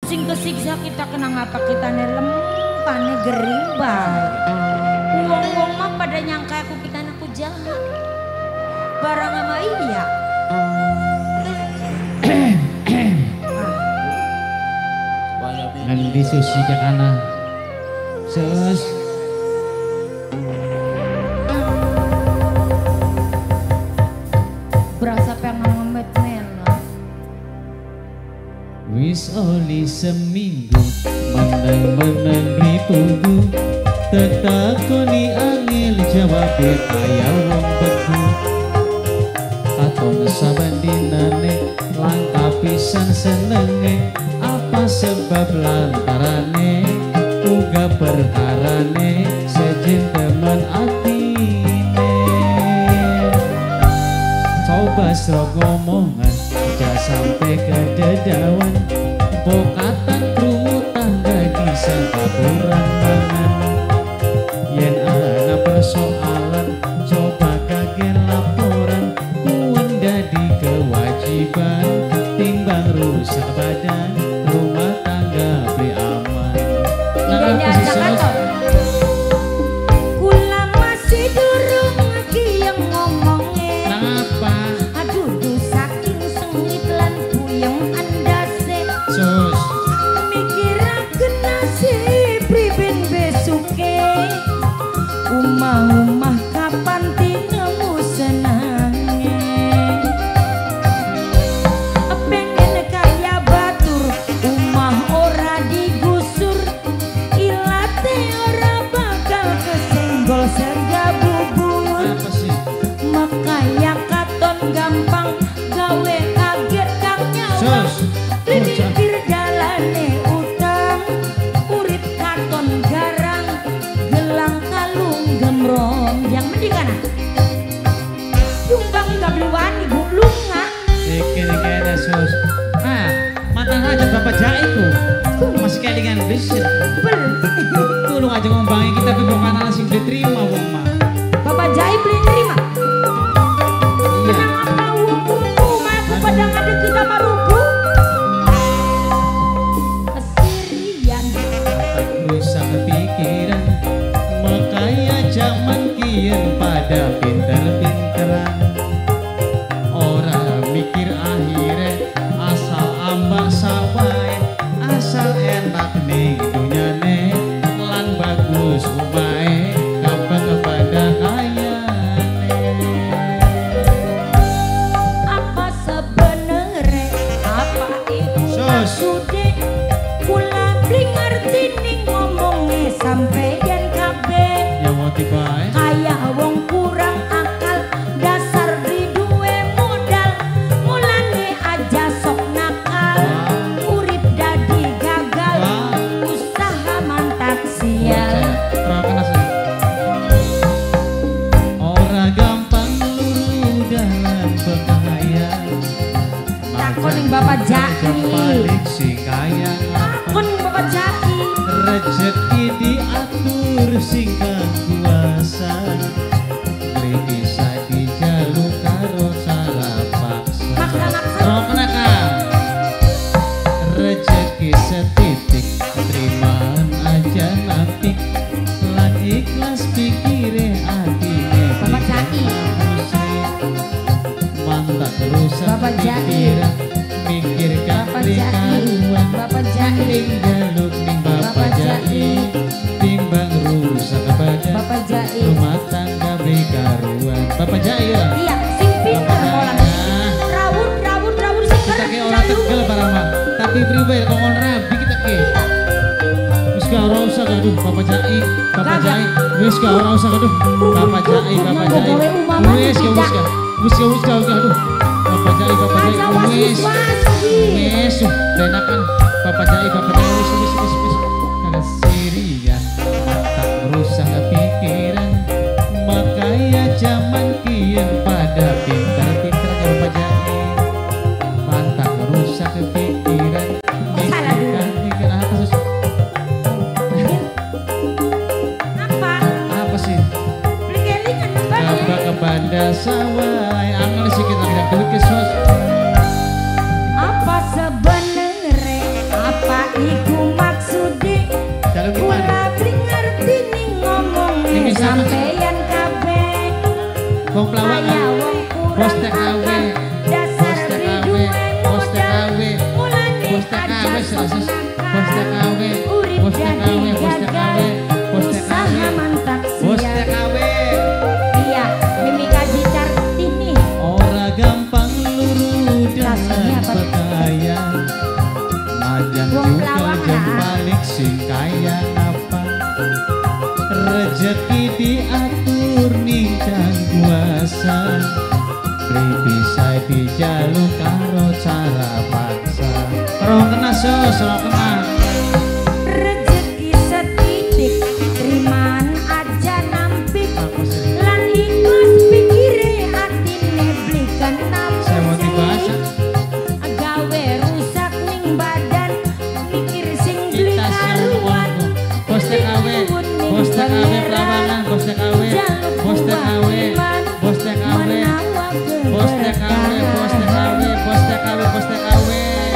Sing kesiksa kita kena ngapa kita lempane gering bae. Wong-wong mah pada nyangka aku kita aku jahat. Barang sama iya. Ngan disusi ke kanan. Sus. Berasa pengen ngemet-melo. Wis oli seminggu meneng-meneng beli tunggu tetakoni angel jawab kaya wong beku katon saban dinane langka pisan senenge apa sebab lantarane uga perkarane sejen temen atine coba serok ngomongan aja sampai ke dedawan bokatan krungu tangga disangka kurang mangan yen ana persoalan coba kaget laporan kuwen dadi kewajiban timbang rusak badan rumah tangga beli aman. Nah apa sih sos? Kula masih durung lagi yang ngomongin. Nah apa? Aduh duh saking sengit lan puyeng andase. Sos. Mikirakeun nasib priben besuke. Umah-umah kapan tinemu senange. Pengen kaya batur, umah ora digusur. Ilate ora bakal kesenggol serga bubur. Apa sih? Makanya katon gampang gawe kaget kang nyawa. Sos. Mikir jalane utang, urip katon garang, gelang kalung gemrong. Yang mendingan Jumbang gak beli wani bu lunga. Kira-kira sos. Ah, mantan aja bapak jaiku. Masih kayak dengan besit. Tolong aja ngomongin kita ke makanan sing diterima wong mah. Bapak Jai beli terima. Iya. Kenapa wong aku pada ngade kita marubu? Kesirian. Rusak kepikiran makanya zaman kian pada pinter-pinteran orang mikir akhirnya asal ambak sawai asal enak nih dunyane lan bagus umae kapan kepada kayane Apa sebenarnya apa itu Sus. maksudnya? Kula beli ngerti nih ngomongnya sampai yen kabeh. ya mau tiba Kayak wong kurang akal dasar beli duwe modal mulane aja sok nakal urip dadi gagal usaha mantap sial. Ora gampang luru dalam bahaya Takon ning Bapak Jai. balik si kaya Takon ning Bapak Jai. rezeki diatur singkat kuasa beli bisa dijaluk karo salah paksa Maksa-maksa. rokna kang rezeki setitik terimaan aja nanti lan ikhlas pikire atine Bapak Jai. mantak rusak Bapak Jai. pikiran mikir Bapak kali Jai. karuan Bapak Jai. ning jaluk ning Bapak bapak Jai. jai timbang rusak badan Bapak Jai. rumah tangga bekaruan bapak jai ya Iya, sing pinter Bapak molang. Jai. Rawur sing Kita keren ke orang jalu. tegel para mah tapi pribadi kongol rabi kita ke wis gak ora usah aduh bapak jai wis gak ora usah aduh bapak jai wis gak aduh bapak jai Aja wis was-wasi. wis enakan bapak jai wis kada sirian mata merusak pikiran makanya zaman kian pada pintar-pintar bapak jai mantap merusak pikiran Salah dulu. mikir apa sus apa sih Beli kelingan mbaknya. apa ke banda sawai angel sih kita tidak dulu ke sos Apa sebenarnya apa iku maksude Jaluk kula gimana? beli ngerti ning ngomong Ini sama. sampeyan kabeh Wong pelawak kaya wong Bos kurang TKW, akal dasar Bos TKW, biduwe Bos modal TKW, mulane Bos TKW, aja sok Bos nakal TKW, urip Bos jadi TKW, Bos gagal TKW, Bos usaha TKW, mantap Bos siap TKW. iya Mimi Kaji Kartini Ora gampang luru Rasanya dengan apa? pakaian. Najan Wong juga pelawak jam lah. balik sing kaya apa. Rezeki diatur ning kang kuasa. Beli bisa dijaluk karo cara paksa. Roh kena sos, roh kena. rezeki setitik terimaan aja nampik Apa sih? lan ikhlas pikire atine blikan Saya mau dibahas. gawe rusak ning badan mikir sing beli Kita karuan semua Bos TKW, Bos TKW pelawangan, Bos TKW, Bos TKW, Bos TKW, Bos TKW, Bos TKW, Bos TKW, Bos TKW.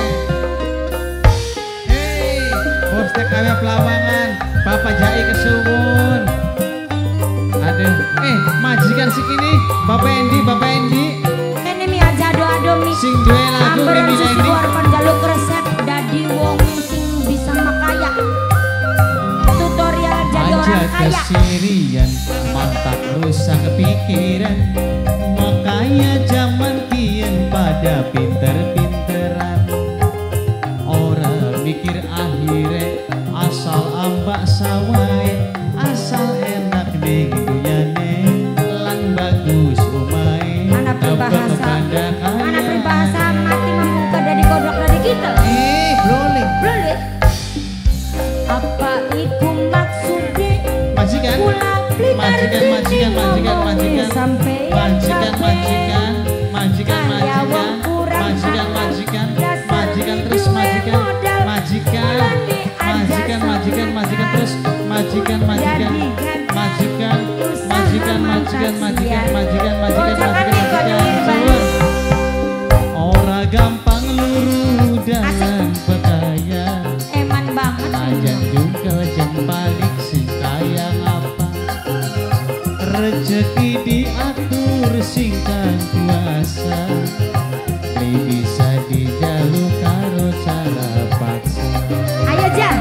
Hei, Bos TKW pelawangan, Bapak Jai kesuwun. Aduh, majikan sikini, Bapak Endi, Bapak Endi, ini mi aja ado-ado mi sing duwe lagu amberan Mimi susu Endi. arpan jaluk resep dadi wong sing bisa makaya tutorial jadi Aja orang kaya kesirian, mantap rusak pikiran. Makanya zaman kian pada pinter-pinteran. Orang mikir akhirnya asal ambak sawai, asal enak ning dunyane lan bagus umai. anak peribahasa anak peribahasa mati membuka dari kodok dari kita Boleh. boleh apa iku maksudnya Majikan, kula beli majikan, majikan, majikan, majikan, sampai majikan, majikan, majikan, majikan, majikan, majikan, majikan terus majikan, majikan, majikan, majikan, majikan terus majikan, majikan, majikan, majikan, majikan, majikan, majikan, majikan, majikan. Ora gampang luru dengan pakaian. eman banget Ajan juga jam balik sing kaya apa. Rezeki diatur sing kang kuasa. Beli bisa dijaluk karo cara paksa. ayo Jan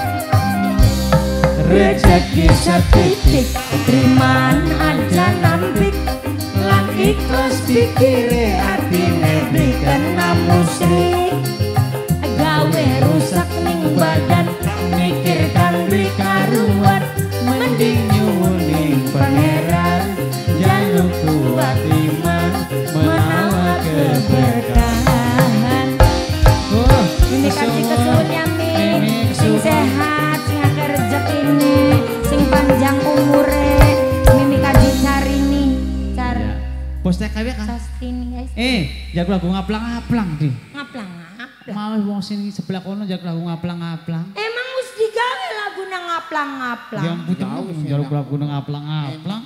Rezeki setitik terimaan aja nampik lan ikhlas pikire atine berikan musrik. gawe rusak ning badan Mikirkan beli karuan, mending nyuwuning pangeran. Jaluk kuat iman, menawa keberkahan. Oh, ini kasih kesuwunnya mi Ini sing kesuwun. sehat sing akeh rezekine sing panjang umure Mimi Kaji Carini car Ya. Bos TKW kan? Sastini guys Jago lagu ngaplang-ngaplang di. ngaplang Mau wong sing sebelah kono jago lagu ngaplang-ngaplang. emang mesti gawe lagu nang ngaplang-ngaplang Yang punya jago lagu ngaplang-ngaplang.